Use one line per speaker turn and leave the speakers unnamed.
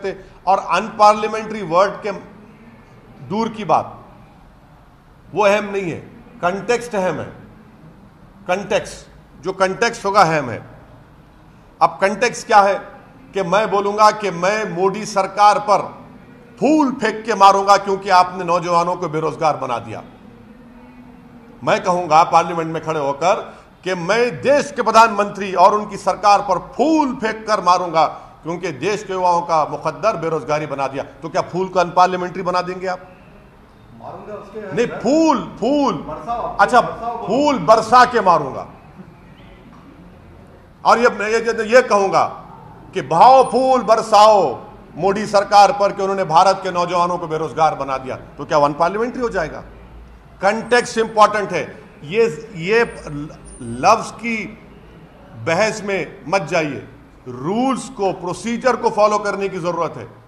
सकते, और unparliamentary word के दूर की बात, वो अहम नहीं है, कंटेक्स्ट अहम है। कंटेक्स्ट, जो कंटेक्स्ट होगा अहम है। अब कंटेक्स्ट क्या है कि मैं बोलूंगा कि मैं मोदी सरकार पर फूल फेंक के मारूंगा क्योंकि आपने नौजवानों को बेरोजगार बना दिया। मैं कहूंगा पार्लियामेंट में खड़े होकर कि मैं देश के प्रधानमंत्री और उनकी सरकार पर फूल फेंक कर मारूंगा क्योंकि देश के युवाओं का मुकद्दर बेरोजगारी बना दिया। तो क्या फूल को अनपार्लियामेंट्री बना देंगे आप? नहीं, फूल अच्छा, फूल बरसा के मारूंगा। और ये कहूंगा कि भाव फूल बरसाओ मोदी सरकार पर कि उन्होंने भारत के नौजवानों को बेरोजगार बना दिया। तो क्या वन पार्लियामेंट्री हो जाएगा? कंटेक्स्ट इंपॉर्टेंट है। ये लफ्ज की बहस में मत जाइए, रूल्स को, प्रोसीजर को फॉलो करने की जरूरत है।